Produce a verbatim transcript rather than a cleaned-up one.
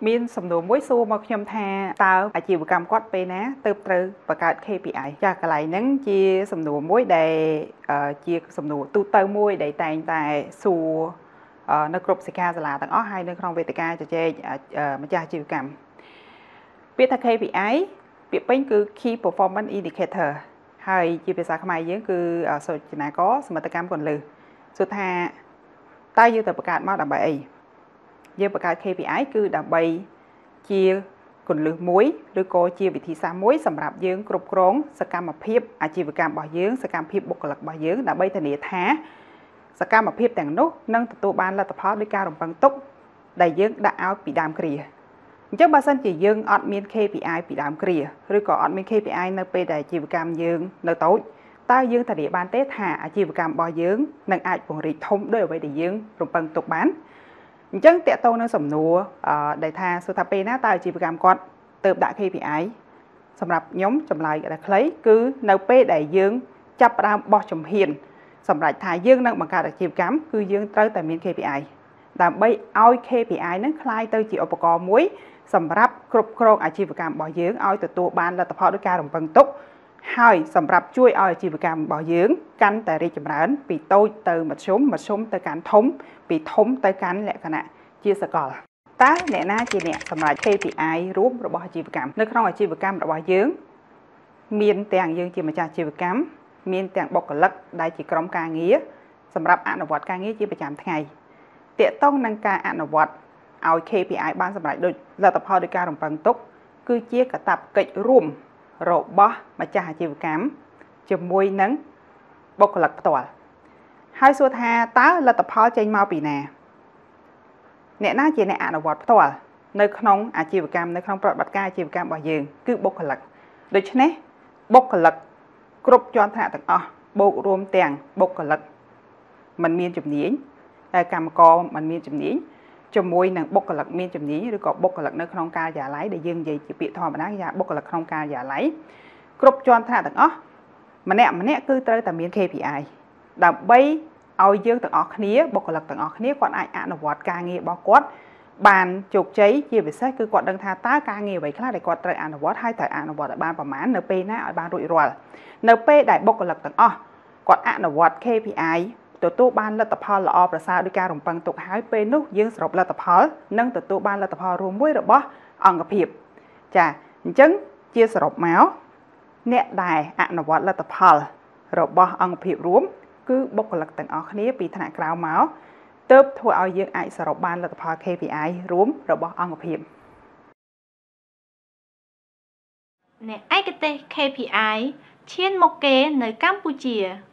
មានសំណួរមួយសួរមកខ្ញុំថាតើអាជីវកម្មគាត់ពេលណាទើបត្រូវបង្កើត K P I ចាស់កន្លែងហ្នឹងជាសំណួរមួយដែលជាសំណួរទូទៅមួយដែលតែងតែសួរនៅគ្រប់សិក្ខាសាលាទាំងអស់ហើយនៅក្នុងវេទិកាជជែកម្ចាស់អាជីវកម្មពាក្យថា K P I ពាក្យពេញគឺ Key Performance Indicator ហើយជាភាសាខ្មែរយើងគឺសូចនាករសមិទ្ធកម្មគន្លឹះសួរថាតើយើងត្រូវបង្កើតមកដើម្បីអីយើងបង្កើត K P I គឺដើម្បីជាគន្លឹះមួយឬក៏ជាវិធីសាស្ត្រមួយសម្រាប់យើងគ្រប់គ្រងសកម្មភាពអាជីវកម្មរបស់យើងសកម្មភាពបុគ្គលិករបស់យើងដើម្បីធានាថាសកម្មភាពទាំងនោះនឹងទទួលបានលទ្ធផលដោយការរំពឹងទុកដែលយើងដាក់ឲ្យពីដើមគ្រាអញ្ចឹងបើសិនជាយើងអត់មាន K P I ពីដើមគ្រាឬក៏អត់មាន K P I នៅពេលដែលអាជីវកម្មយើងនៅតូចតើយើងធានាបានទេថាអាជីវកម្មរបស់យើងនឹងអាចពង្រីកធំដោយអ្វីដែលយើងរំពឹងទុកបានអញ្ចឹងតកតងនឹងសំណួរដែលថាសួរថាពេលណាតើអាជីវកម្មគាត់ទៅដាក់ K P I សម្រាប់ខ្ញុំចម្លើយដែលខ្លីគឺនៅពេលដែលយើងចាប់ផ្ដើមបោះជំហានសម្រាប់ថាយើងនឹងបង្កើតអាជីវកម្មគឺយើងត្រូវតែមាន K P I ដើម្បីឲ្យ K P I នឹងคล้ายទៅជាឧបករណ៍មួយសម្រាប់គ្រប់គ្រងអាជីវកម្មរបស់យើងឲ្យទទួលបានលទ្ធផលដោយការរំពឹងទុកហើយសម្រាប់ជួយឲ្យអាជីវកម្មរបស់យើងកាន់តែរីកចម្រើនពីតូចទៅមធ្យមមធ្យមទៅកាន់ធំពីធំទៅកាន់លក្ខណៈជាសកលតើអ្នកណាជាអ្នកសម្រេច K P I រួមរបស់អាជីវកម្មនៅក្នុងអាជីវកម្មរបស់យើងមានទាំងយើងជាម្ចាស់អាជីវកម្មមានទាំងបុគ្គលិកដែលជាក្រុមការងារសម្រាប់អនុវត្តការងារជាប្រចាំថ្ងៃតាក់ទងនឹងការអនុវត្តឲ្យ K P I បានសម្រេចដោយលទ្ធផលដោយការរំពឹងទុកគឺជាកាតព្វកិច្ចរួមរបស់ម្ចាស់អាជីវកម្មជាមួយនឹងបុគ្គលិកផ្ទាល់ហើយសួរថាតើលទ្ធផលចេញមកពីណាអ្នកណាជាអ្នកអនុវត្តផ្ទាល់នៅក្នុងអាជីវកម្មនៅក្នុងប្រតិបត្តិការអាជីវកម្មរបស់យើងគឺបុគ្គលិកដូច្នេះបុគ្គលិកគ្រប់ជាន់ថ្នាក់ទាំងអស់បូករួមទាំងបុគ្គលិកមិនមានជំនាញហើយកម្មករមិនមានជំនាញជាមួយនឹងបុគ្គលិកមានជំនាញឬក៏បុគ្គលិកនៅក្នុងការិយាល័យដែលយើងនិយាយជាពាក្យធម្មតាគេថាបុគ្គលិកក្នុងការិយាល័យគ្រប់ជាន់ថ្នាក់ទាំងអស់ម្នាក់ម្នាក់គឺត្រូវតែមាន K P I ដើម្បីឲ្យយើងទាំងអស់គ្នាបុគ្គលិកទាំងអស់គ្នាគាត់អាចអនុវត្តការងាររបស់គាត់បានជោគជ័យជាពិសេសគឺគាត់ដឹងថាតើការងារអ្វីខ្លះដែលគាត់ត្រូវអនុវត្តហើយត្រូវអនុវត្តឲ្យបានប្រមាណនៅពេលណាឲ្យបានរួចរាល់នៅពេលដែលបុគ្គលិកទាំងអស់គាត់អនុវត្ត K P I ទទួលបានលទ្ធផលល្អប្រសើរដោយការរំពឹងទុកហើយពេលនោះយើងសរុបលទ្ធផលនិងទទួលបានលទ្ធផលរួមមួយរបស់អង្គភាពចាអញ្ចឹងជាសរុបមកអ្នកដែលអនុវត្តលទ្ធផលរបស់អង្គភាពរួមគឺបុគ្គលិកទាំងអស់គ្នាពីថ្នាក់ក្រោមមកទើបធ្វើឲ្យយើងអាចសរុបបានលទ្ធផល K P I រួមរបស់អង្គភាពអ្នកឯកទេស K P I ឈានមុខគេនៅកម្ពុជា